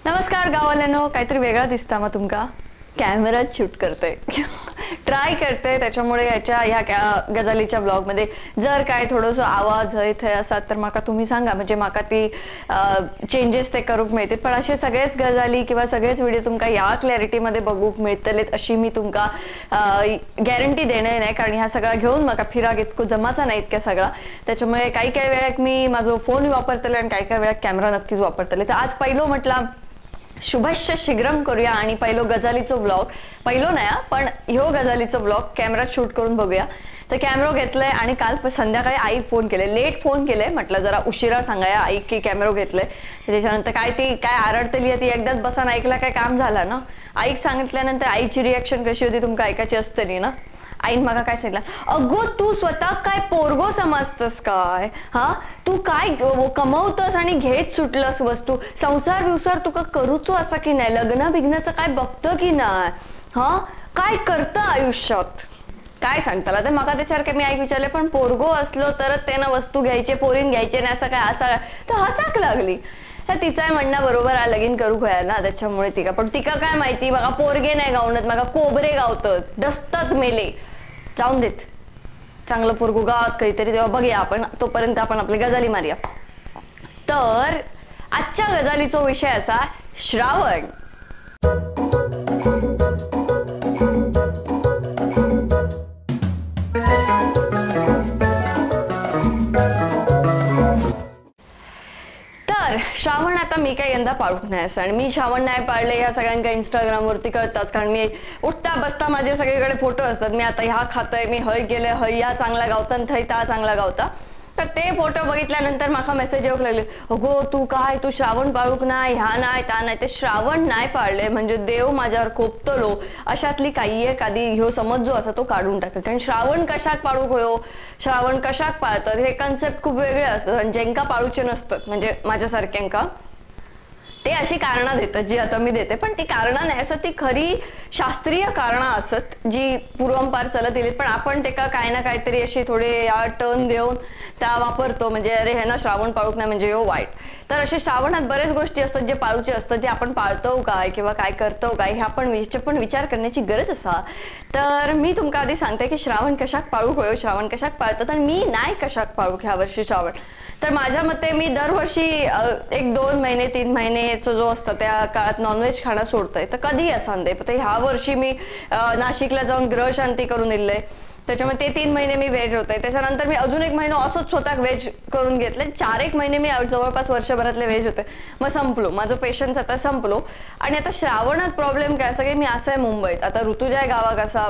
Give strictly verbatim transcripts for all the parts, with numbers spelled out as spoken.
नमस्कार गावाल्यांनो, काहीतरी वेगळा दिसता मग तुमका कॅमेरा शूट करते ट्राय करते त्याच्यामुळे याच्या ह्या गजालीच्या ब्लॉग मध्ये जर काय थोडंसं आवाज इथे असतात तर माका तुम्ही सांगा, म्हणजे माका ती चेंजेस ते करूक मिळतील. पण असे सगळेच गजाली किंवा सगळेच व्हिडिओ तुमका या क्लॅरिटी मध्ये बघूक मिळतलेत अशी मी तुमका गॅरंटी देणार नाही, कारण ह्या सगळा घेऊन माका फिराक इतकं जमाचा नाही इतक्या सगळा. त्याच्यामुळे काही काही वेळाक मी माझा फोन वापरतले आणि काही काही वेळाक कॅमेरा नक्कीच वापरतले. तर आज पहिलो म्हटला शुभश्च शीघ्रम करूया आणि पहिलो गजालीचो व्लॉग पहिलो नाही पण ह्यो गजालीचो व्लॉग कॅमेरा शूट करून बघूया. तर कॅमेरा घेतलाय आणि काल संध्याकाळी आई फोन केले, लेट फोन केले, म्हटलं जरा उशिरा सांगाया आई की कॅमेरा घेतले. त्याच्यानंतर काय ती काय आरडतली ती एकदाच बसान ऐकला काय काम झालं ना. आईक सांगितल्यानंतर आईची रिॲक्शन कशी होती तुमका ऐकायची असतली ना. आईन मगा काय सांगितलं, अगो तू स्वतः काय पोरगो समजतस काय, हा तू काय कमवतस आणि घेत सुटलस वस्तू, संसार विवसार तुका करूचो असा की नाही, लग्न बिग्नाचं काय बघतं की नाही, हा काय करतं आयुष्यात, काय सांगताला. तर मका त्याच्यावर काय मी ऐक विचारले, पण पोरगो असलो तरच त्यांना वस्तू घ्यायचे पोरीन घ्यायचे नाही असं काय असा, तर हसाक लागली. तिचा म्हणणं बरोबर आहे, लगीन करू खोया ना त्याच्यामुळे तिका, पण तिका काय माहिती बघा पोरगे नाही गावणत मग कोबरे गावतात डसतात मेले, जाऊन देत चांगलं पोरगू गावात काहीतरी तेव्हा बघूया आपण, तोपर्यंत आपण आपली गजाली मारूया. तर आजच्या गजालीचा विषय असा श्रावण. श्रावण आता मी काही यंदा पाळूक नाही असं, आणि मी श्रावण नाही पाळले ह्या सगळ्यांना इंस्टाग्राम वरती कळताच, कारण मी उठता बसता माझे सगळीकडे फोटो असतात. मी आता ह्या खातय, मी हय गेले, हय या चांगला गावता आणि थय ता चांगला गावता. तर ते फोटो बघितल्यानंतर माका मेसेज येऊक लागले, अगो तू काय तू श्रावण पाळूक नाही, ह्या नाही ता नाही. ते श्रावण नाही पाळले म्हणजे देव माझ्यावर खोपतलो अशातली काही एक आधी ह्यो समज जो असा तो काढून टाकला. कारण श्रावण कशाक पाळूक होयो, श्रावण कशाक पाळतात हे कन्सेप्ट खूप वेगळे असतात, आणि ज्यांका पाळूचे नसतात म्हणजे माझ्यासारख्यांका ते अशी कारणं देतात जी आता मी देते, पण ती कारणं नाही असत, ती खरी शास्त्रीय कारणं असत जी पूर्वंपार चलत येईल, पण आपण ते का काय ना काहीतरी अशी थोडे या टर्न देऊन त्या वापरतो, म्हणजे अरे ह्यांना श्रावण पाळूक नाही म्हणजे हो वाईट. तर असे श्रावणात बरेच गोष्टी असतात जे पाळूचे असतात, जे आपण पाळतो काय किंवा काय करतो काय हे आपण पण विचार करण्याची गरज असा. तर मी तुमका आधी सांगते की श्रावण कशाक पाळूक होयो, श्रावण कशाक पाळतात आणि मी नाही कशाक पाळूक ह्या वर्षी श्रावण. तर माझ्या मते मी दरवर्षी एक दोन महिने तीन महिनेचा जो असतं त्या काळात नॉनव्हेज खाणं सोडतंय, तर कधी असं दे. तर ह्या वर्षी मी नाशिकला जाऊन ग्रह शांती करून येईल, त्याच्यामुळे ते तीन महिने मी व्हेज होते. त्याच्यानंतर मी अजून एक महिना असंच स्वतः व्हेज करून घेतले, चार एक महिने मी जवळपास वर्षभरातले व्हेज होते. मग संपलो, माझं पेशन्स आता संपलो. आणि आता श्रावणात प्रॉब्लेम काय असं की मी असं आहे मुंबईत, आता ऋतुजा गावात असा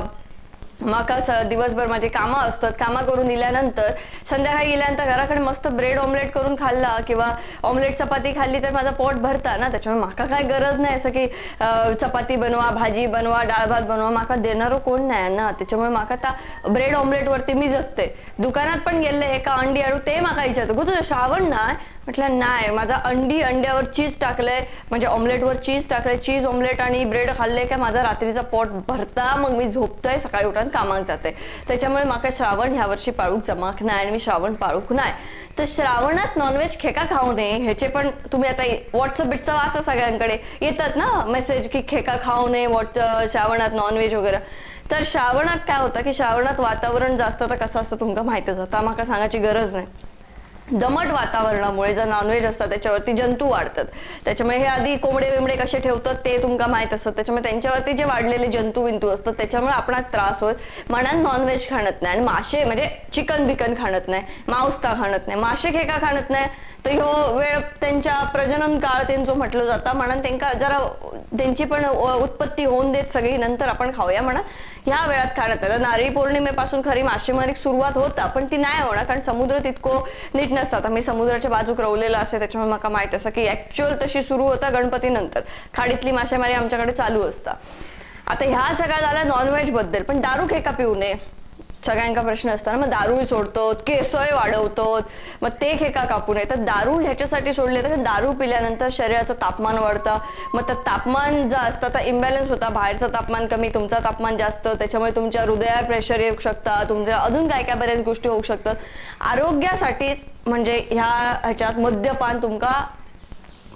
माका दिवसभर माझे कामं असतात, कामं करून दिल्यानंतर संध्याकाळी गेल्यानंतर घराकडे मस्त ब्रेड ऑमलेट करून खाल्ला किंवा ऑमलेट चपाती खाल्ली तर माझा पोट भरता ना. त्याच्यामुळे माका काय गरज नाही असं की चपाती बनवा, भाजी बनवा, डाळ भात बनवा, माका देणारं कोण नाही ना. त्याच्यामुळे माका आता ब्रेड ऑमलेट वरती मी जगते. दुकानात पण गेले एका अंडी आणू, ते माका विचारतो गो तुझं श्रावण नाही, म्हटलं नाही माझा अंडी अंड्यावर चीज टाकलंय म्हणजे ऑमलेटवर चीज टाकलंय, चीज ऑमलेट आणि ब्रेड खाल्ले काय माझा रात्रीचा पोट भरता, मग मी झोपतोय सकाळी उठून कामाक जाते. त्याच्यामुळे माका श्रावण ह्या वर्षी पाळूक जमाक नाही आणि मी श्रावण पाळूक नाही. तर श्रावणात नॉनव्हेज खेका खाऊ नये ह्याचे पण तुम्ही आता व्हॉट्सअप बिटचा वाचा, सगळ्यांकडे येतात ना मेसेज की खेका खाऊ नये व्हॉट श्रावणात नॉनव्हेज वगैरे. तर श्रावणात काय होतं की श्रावणात वातावरण जास्त तर कसं असतं तुमका माहितच आता, माका सांगायची गरज नाही. दमट वातावरणामुळे जर नॉनव्हेज असतात त्याच्यावरती जंतू वाढतात, त्याच्यामुळे हे आधी कोंबडे बिंबडे कसे ठेवतात ते तुमका माहित असतं, त्याच्यामुळे त्यांच्यावरती जे वाढलेले जंतू विंतू असतात त्याच्यामुळे आपणाला त्रास होत. म्हणून नॉनव्हेज खाणत नाही आणि मासे म्हणजे चिकन बिकन खाणत नाही, मांस ता खाणत नाही, मासे खेका खाणत नाही. तर ह्यो वेळ त्यांच्या प्रजनन काळ त्यांचं म्हटलं जातं, म्हणून त्यांना जरा त्यांची पण उत्पत्ती होऊन देत सगळी नंतर आपण खाऊया म्हणून ह्या वेळात खाण्यात आलं. नारळी पौर्णिमेपासून खरी मासेमारी सुरुवात होता, पण ती नाही होणार कारण समुद्र तितको नीट नसतात. मी समुद्राच्या बाजूक रवलेला असे त्याच्यामुळे मला माहित असं की ऍक्च्युअल तशी सुरू होता गणपती नंतर, खाडीतली मासेमारी आमच्याकडे चालू असता. आता ह्या सगळ्या झाल्या नॉनव्हेज बद्दल, पण दारू खेका पिऊ नये सगळ्यांका प्रश्न असताना. मग दारू सोडतो, केसय वाढवतो, मग ते खेका कापू नये. तर दारू ह्याच्यासाठी सोडले तर दारू पिल्यानंतर शरीराचं तापमान वाढतं, मग तर तापमान जे असतं तर इम्बॅलन्स होता, बाहेरचं तापमान कमी तुमचं तापमान जास्त, त्याच्यामुळे तुमच्या हृदयावर प्रेशर येऊ शकतं, तुमच्या अजून काय काय बऱ्याच गोष्टी होऊ शकतात. आरोग्यासाठीच म्हणजे ह्या ह्याच्यात मद्यपान तुमका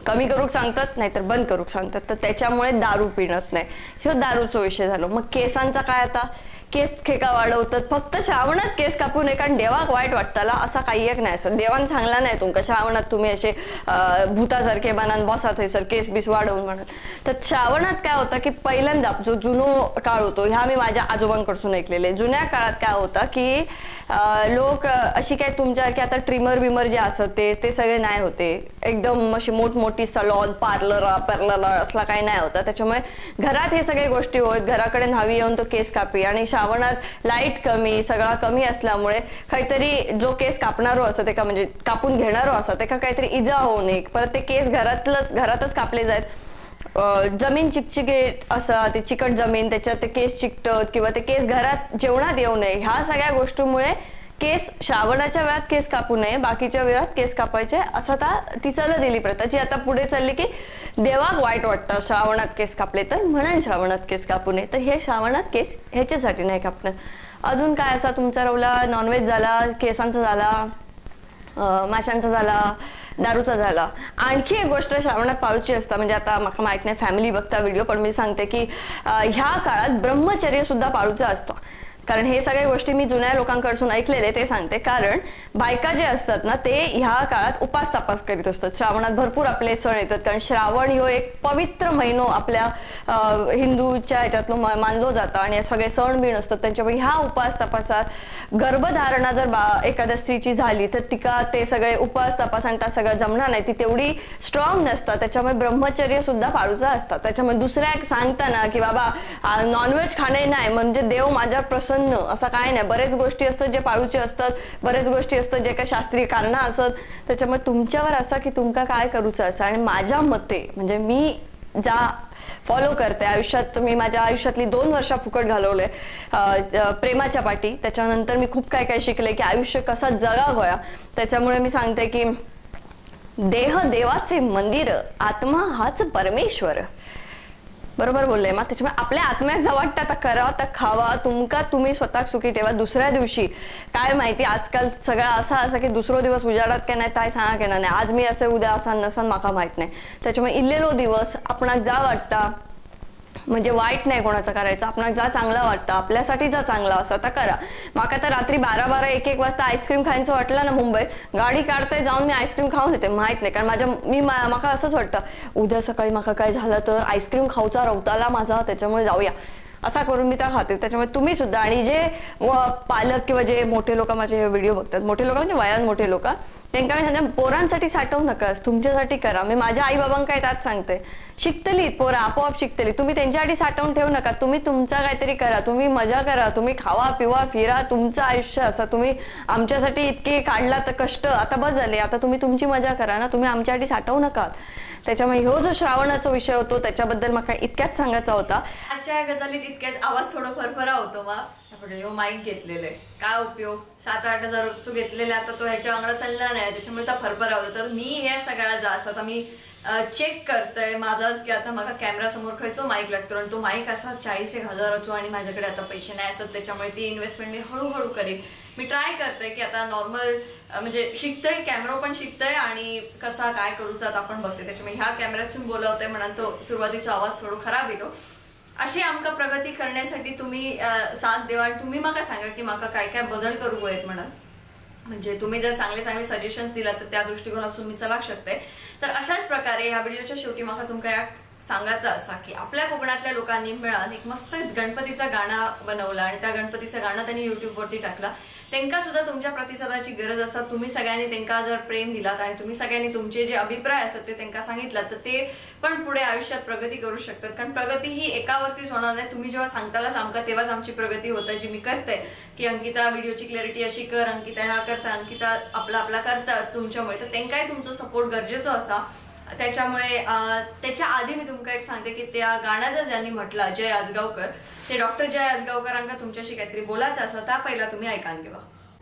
कमी करूक सांगतात नाहीतर बंद करूक सांगतात, तर त्याच्यामुळे दारू पिणत नाही. ह्यो दारूचा विषय झालो. मग केसांचा काय आता, केस खेका वाढवतात फक्त श्रावणात केस कापू नये कारण देवाक वाईट वाटताला असा काही एक नाही. असं देवान सांगला नाही तुमका श्रावणात तुम्ही असे भूतासारखे बनान बसा थंयसर केस बीस वाढवून म्हणत. तर श्रावणात काय होतं की पहिल्यांदा जो जुनो काळ होतो, ह्या मी माझ्या आजोबांकडून ऐकलेले. जुन्या काळात काय होतं की लोक अशी काय तुमच्यासारखे आता ट्रिमर बिमर जे असत ते ते सगळे नाही होते. एकदम अशी मोठमोठी सलॉन पार्लर पार्लर असला काही नाही होता. त्याच्यामुळे घरात हे सगळे गोष्टी होत, घराकडे न्हावी येऊन तो केस कापी. आणि श्रावणात लाईट कमी सगळा कमी असल्यामुळे काहीतरी जो केस कापणारो असत एका म्हणजे कापून घेणारो असत एका काहीतरी इजा होऊ नये, परत ते केस घरातलंच घरातच कापले जायत. जमीन चिकचिकीत असं ते चिकट जमीन त्याच्यात ते केस चिकटत किंवा ते केस घरात जेवणात येऊ नये, ह्या सगळ्या गोष्टीमुळे केस श्रावणाच्या वेळात केस कापू नये, बाकीच्या वेळात केस कापायचे असं आता ती चल दिली प्रथा जी आता पुढे चालली की देवाक वाईट वाटतं श्रावणात केस कापले तर म्हणून श्रावणात केस कापू नये. तर हे श्रावणात केस ह्याच्यासाठी नाही कापणार. अजून काय असा तुमचा रवला नॉनव्हेज झाला, केसांचा झाला, माशांचा झाला, दारूचा झाला. आणखी एक गोष्ट श्रावणात पाळूची असता म्हणजे आता मला माहित नाही फॅमिली बघता व्हिडिओ पण मी सांगते की ह्या काळात ब्रह्मचर्य सुद्धा पाळूचं असतं. कारण हे सगळ्या गोष्टी मी जुन्या लोकांकडून ऐकलेले ते सांगते. कारण बायका जे असतात ना ते ह्या काळात उपास तपास करीत असतात. श्रावणात भरपूर आपले सण येतात कारण श्रावण ह्यो एक पवित्र महिनो आपल्या हिंदूच्या ह्याच्यातलो मानलो जाता आणि सगळे सण बिण असतात. त्यांच्यामुळे ह्या उपास तपासात गर्भधारणा जर बा एखाद्या स्त्रीची झाली तर तिका ते सगळे उपास तपास आणि त्या सगळं जमणार नाही, ती तेवढी स्ट्रॉंग नसतात. त्याच्यामुळे ब्रह्मचर्य सुद्धा पाळूचं असतात. त्याच्यामुळे दुसऱ्या एक सांगताना की बाबा नॉनव्हेज खाणे नाही म्हणजे देव माझ्या प्रसन्न असं काय नाही. बरेच गोष्टी असतात जे पाळूचे असतात, बरेच गोष्टी असतात जे काही शास्त्रीय कारण असत. त्याच्यामुळे तुमच्यावर असं की तुमका काय करूचं असं. आणि माझ्या मते म्हणजे मी ज्या फॉलो करते आयुष्यात, मी माझ्या आयुष्यातली दोन वर्ष फुकट घालवले प्रेमाच्या पाठी. त्याच्यानंतर मी खूप काय काय शिकले की आयुष्य कसा जगा होया. त्याच्यामुळे मी सांगते की देह देवाचे मंदिर, आत्मा हाच परमेश्वर. बरोबर बोलले मग. त्याच्यामुळे आपल्या आत्म्यात जर वाटतं आता करा तर खावा, तुमका तुम्ही स्वतः सुखी ठेवा. दुसऱ्या दिवशी काय माहिती आजकाल सगळं असा असं की दुसरो दिवस उजाडत का नाही काय सांगा केला नाही. आज मी असे उद्या असा नसन माका माहित नाही. त्याच्यामुळे इल्लेलो दिवस आपणाक जा वाटता म्हणजे वाईट नाही कोणाचा करायचा, आपणाक जा चांगला वाटतं आपल्यासाठी जा चांगला असं तर करा. माका तर रात्री बारा बारा एक एक वाजता आईस्क्रीम खायचं वाटलं ना मुंबईत गाडी काढताय जाऊन मी आईस्क्रीम खाऊन येते. माहित नाही कारण माझ्या मी माका असंच वाटतं उद्या सकाळी माका काय झालं तर आईस्क्रीम खाऊचा रवताला माझा, त्याच्यामुळे जाऊया असा करून मी त्या खाते. त्याच्यामुळे तुम्ही सुद्धा आणि जे पालक किंवा जे मोठे लोक माझे व्हिडिओ बघतात, मोठे लोक म्हणजे वयान मोठे लोक, त्यांना मी सांगते पोरांसाठी साठवू नकास, तुमच्यासाठी करा. मी माझ्या आई बाबांना काय त्यात सांगते शिकतली पोरा आपोआप शिकतली, तुम्ही त्यांच्यासाठी साठवून ठेवू नका. तुम्ही तुमचा काहीतरी करा, तुम्ही मजा करा, तुम्ही खावा पिवा फिरा, तुमचं आयुष्य असं. तुम्ही आमच्यासाठी इतके काढला तर कष्ट आता बस झाले, आता तुम्ही तुमची मजा करा ना, तुम्ही आमच्यासाठी साठवू नका. त्याच्यामुळे ह्यो जो श्रावणाचा विषय होतो त्याच्याबद्दल मला इतक्याच सांगायचा होता. आजच्या गजालीत इतक्याच आवाज थोडा फरफरा होतो वा ह्यो माईक घेतलेले काय उपयोग, सात आठ हजार घेतलेले आता तो ह्याच्या अंगडा चालला नाही, त्याच्यामुळे त्या फरफरा होतो. तर मी ह्या सगळ्या जास्त आता मी चेक करतोय माझाच की आता मला कॅमेरा समोर खायचो माईक लागतो आणि तो माईक असा चाळीस एक हजाराचो आणि माझ्याकडे आता पैसे नाही असत. त्याच्यामुळे ती इन्व्हेस्टमेंट मी हळूहळू करेन. मी ट्राय करते की आता नॉर्मल म्हणजे शिकतोय, कॅमेरा पण शिकतोय आणि कसा काय करूचा आपण बघते. त्याच्यामुळे ह्या कॅमेऱ्यातून बोलावतोय म्हणून तो सुरुवातीचा आवाज थोडा खराब येतो. अशी आमका प्रगती करण्यासाठी तुम्ही साथ देवा आणि तुम्ही मला सांगा की माका काय काय बदल करू आहेत म्हणून. म्हणजे तुम्ही जर चांगले चांगले सजेशन्स दिला तर त्या दृष्टिकोनातून मी चलाक शकते. तर अशाच प्रकारे ह्या व्हिडिओच्या शेवटी मला तुमका सांगायचं असा की आपल्या कोकणातल्या लोकांनी मिळून एक मस्त गणपतीचा गाणं बनवला आणि त्या गणपतीचं गाणं त्यांनी युट्यूबवरती टाकला. त्यांना सुद्धा तुमच्या प्रतिसादाची गरज असतात. तुम्ही सगळ्यांनी त्यांना जर प्रेम दिलात आणि तुम्ही सगळ्यांनी तुमचे जे अभिप्राय असतात ते त्यांना सांगितलं तर ते पण पुढे आयुष्यात प्रगती करू शकतात. कारण प्रगती ही एकावरतीच होणार नाही. तुम्ही जेव्हा सांगताला सांगा तेव्हाच आमची प्रगती होते. जी मी करते की अंकिता व्हिडिओची क्लॅरिटी अशी कर, अंकिता ह्या करता, अंकिता आपला आपला करतात तुमच्यामुळे, तर त्यांनाही तुमचं सपोर्ट गरजेचं असा. त्याच्यामुळे त्याच्या आधी मी तुमका एक सांगते की त्या गाण्याचा ज्यांनी म्हटला जय आजगावकर, ते डॉक्टर जय आजगावकरांका तुमच्याशी काहीतरी बोलायचं असं त्या पहिला तुम्ही ऐकान घेवा.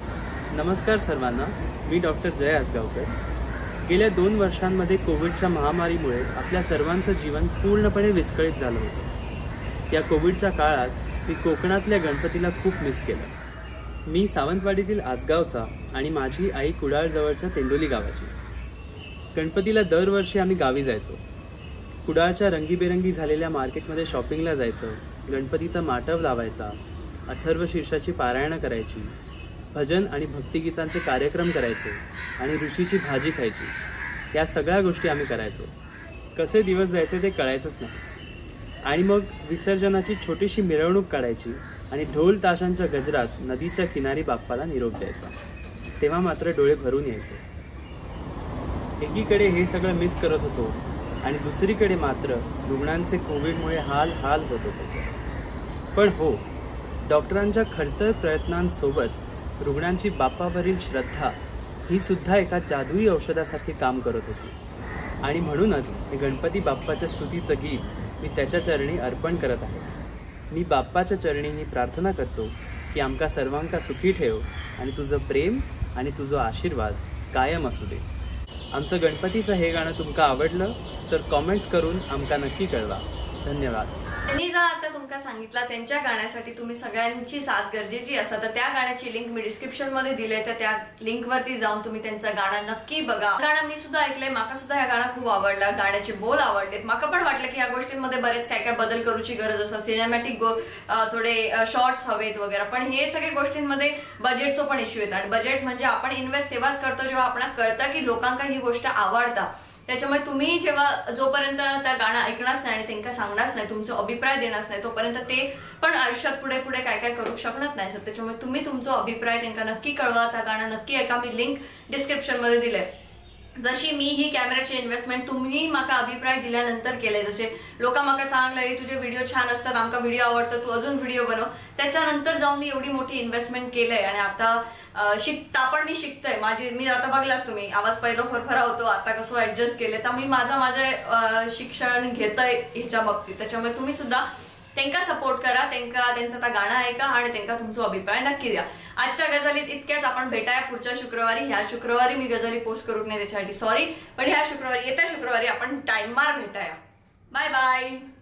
नमस्कार सर्वांना, मी डॉक्टर जय आजगावकर. गेल्या दोन वर्षांमध्ये कोविडच्या महामारीमुळे आपल्या सर्वांचं जीवन पूर्णपणे विस्कळीत झालं होतं. या कोविडच्या काळात मी कोकणातल्या गणपतीला खूप मिस केलं. मी सावंतवाडीतील आजगावचा आणि माझी आई कुडाळ जवळच्या तेंडोली गावाची. गणपतीला दरवर्षी आम्ही गावी जायचो. कुडाळच्या रंगीबेरंगी झालेल्या मार्केटमध्ये शॉपिंगला जायचं, गणपतीचा माटव लावायचा, अथर्व शीर्षाची पारायणं करायची, भजन आणि भक्तिगीतांचे कार्यक्रम करायचे आणि ऋषीची भाजी खायची. या सगळ्या गोष्टी आम्ही करायचो. कसे दिवस जायचे ते कळायचंच नाही. आणि मग विसर्जनाची छोटीशी मिरवणूक काढायची आणि ढोल ताशांच्या गजरात नदीच्या किनारी बाप्पाला निरोप द्यायचा. तेव्हा मात्र डोळे भरून यायचे. एकीकडे हे सगळं मिस करत होतो आणि दुसरीकडे मात्र रुग्णांचे कोविडमुळे हाल हाल होत होते. पण हो, डॉक्टरांच्या खडतर प्रयत्नांसोबत रुग्णांची बाप्पावरील श्रद्धा ही सुद्धा एका जादुई औषधासारखी काम करत होती. आणि म्हणूनच हे गणपती बाप्पाच्या स्तुतीचं गीत मी त्याच्या चरणी अर्पण करत आहे. मी बाप्पाच्या चरणी ही प्रार्थना करतो की आमका सर्वांका सुखी ठेव आणि तुझं प्रेम आणि तुझं आशीर्वाद कायम असू दे. आमचं गणपतीचं हे गाणं तुमका आवडलं तर कॉमेंट्स करून आमका नक्की कळवा. धन्यवाद. त्यांनी जर आता तुमका सांगितलं त्यांच्या गाण्यासाठी तुम्ही सगळ्यांची साथ गरजेची असा, तर त्या गाण्याची लिंक मी डिस्क्रिप्शन मध्ये दिले, तर त्या लिंक वरती जाऊन तुम्ही त्यांचं गाणं नक्की बघा. गाणं मी सुद्धा ऐकलंय, माका सुद्धा ह्या गाणं खूप आवडलं. गाण्याचे बोल आवडलेत. माका पण वाटलं की ह्या गोष्टींमध्ये बरेच काय काय बदल करूची गरज असं, सिनेमॅटिक थोडे शॉर्ट्स हवेत वगैरे. पण हे सगळे गोष्टींमध्ये बजेटचं पण इश्यू येतात. आणि बजेट म्हणजे आपण इन्व्हेस्ट तेव्हाच करतो जेव्हा आपल्याला कळतं की लोकांना ही गोष्ट आवडता. त्याच्यामुळे तुम्ही जेव्हा जोपर्यंत त्या गाणं ऐकणारच नाही आणि त्यांना सांगणारच नाही, तुमचा अभिप्राय देणारच नाही, तोपर्यंत ते पण आयुष्यात पुढे पुढे काय काय करू शकणार नाही. त्याच्यामुळे तुम्ही तुमचा अभिप्राय त्यांना नक्की कळवा. त्या गाणं नक्की ऐका. मी लिंक डिस्क्रिप्शन मध्ये दिले. जशी मी ही कॅमेराची इन्व्हेस्टमेंट तुम्ही माका अभिप्राय दिल्यानंतर केले, जसे लोक माका सांगले तुझे व्हिडिओ छान असतात, आमका व्हिडिओ आवडतात, तू अजून व्हिडिओ बनव, त्याच्यानंतर जाऊन मी एवढी मोठी इन्व्हेस्टमेंट केलंय. आणि आता शिकता पण मी शिकतोय. माझी मी आता बघलात तुम्ही, आवाज पहिला फरफरा होतो, आता कसं ऍडजस्ट केले, तर मी माझा माझे शिक्षण घेतोय ह्याच्या बाबतीत. त्याच्यामुळे तुम्ही सुद्धा त्यांना सपोर्ट करा, त्यांना त्यांचं आता गाणं ऐका आणि त्यांना तुमचा अभिप्राय नक्की द्या. आजच्या गजालीत इतक्याच. आपण भेटाया पुढच्या शुक्रवारी. ह्या शुक्रवारी मी गजाली पोस्ट करू नये त्याच्यासाठी सॉरी, पण ह्या शुक्रवारी येत्या शुक्रवारी आपण टाइम मार भेटाया. Bye bye.